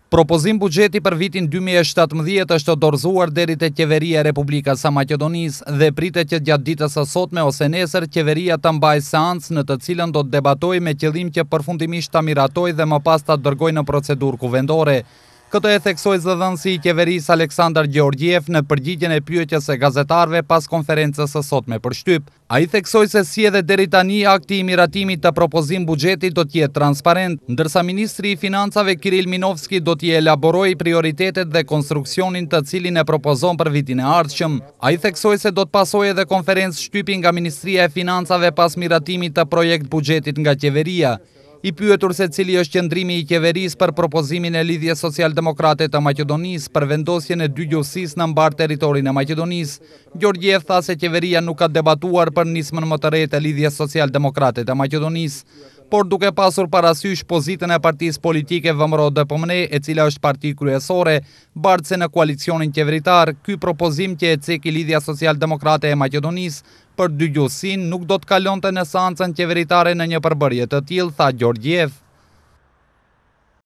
Propozim buxheti për vitin 2017 është dorëzuar deri te Qeveria e Republikës së Maqedonisë dhe pritet që gjatë ditës së sotme ose nesër qeveria të mbajë seancë në të cilën do të debatojë me qëllim që përfundimisht ta miratojë dhe më pas ta dërgojë në procedurë kuvendore. Këtë e theksoi zëdhënësi i qeverisë Aleksandar Gjeorgjiev në përgjigjen e pyetjes së gazetarëve pas konferencës së sotme për shtyp. Ai theksoi se si edhe deri tani akti i miratimit të propozim buxheti do të jetë transparent, ndërsa ministri i financave Kiril Minovski do t'i elaborojë prioritetet dhe konstruksionin të cilin e propozon për vitin e ardhshëm. Ai theksoi se do të pasojë edhe konferencë shtypi nga Ministria e Financave pas miratimit të projekt buxhetit nga qeveria. I pyetur se cili është qëndrimi i qeverisë për propozimin e Lidhjes Social-Demokrate të Maqedonisë për vendosjen e 2 gjuhësisë në mbar territorin e Maqedonisë, Gjeorgjiev tha se qeveria nuk ka debatuar për nismën më të re të Lidhjes Social-Demokrate të Maqedonisë, por duke pasur parasysh pozitën e partisë politike VMRO-DPMNE, e cila është parti kryesore, bardhëse në koalicionin qeveritar, ky propozim që e ceki Lidhja Social-Demokrate e Maqedonisë për 2 gjuhësinë nuk do të kalonte në seancën qeveritare në një përbërje të tillë, tha Gjeorgjiev.